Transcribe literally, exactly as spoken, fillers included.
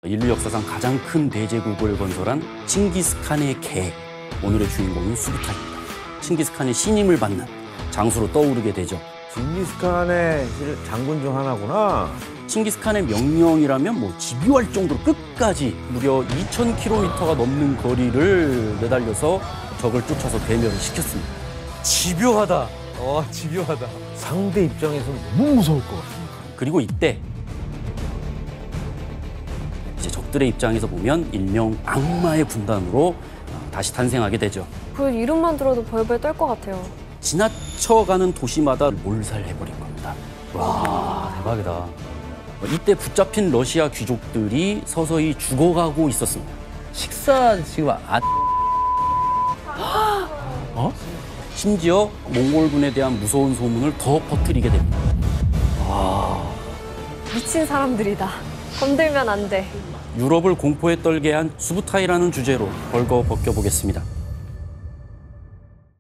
인류 역사상 가장 큰 대제국을 건설한 칭기스칸의 계획. 오늘의 주인공은 수부타입니다. 칭기스칸의 신임을 받는 장수로 떠오르게 되죠. 징기스칸의 장군 중 하나구나. 칭기스칸의 명령이라면 뭐 집요할 정도로 끝까지 무려 이천 킬로미터가 넘는 거리를 내달려서 적을 쫓아서 대멸을 시켰습니다. 집요하다. 어, 집요하다. 상대 입장에서는 너무 무서울 것 같습니다. 그리고 이때 이제 적들의 입장에서 보면 일명 악마의 군단으로 다시 탄생하게 되죠. 그 이름만 들어도 벌벌 떨 것 같아요. 지나쳐가는 도시마다 몰살해버린 겁니다. 와, 대박이다. 이때 붙잡힌 러시아 귀족들이 서서히 죽어가고 있었습니다. 식사 지금 안... 어? 심지어 몽골군에 대한 무서운 소문을 더 퍼뜨리게 됩니다. 미친 사람들이다. 건들면 안 돼. 유럽을 공포에 떨게 한 수부타이라는 주제로 벌거벗겨 보겠습니다.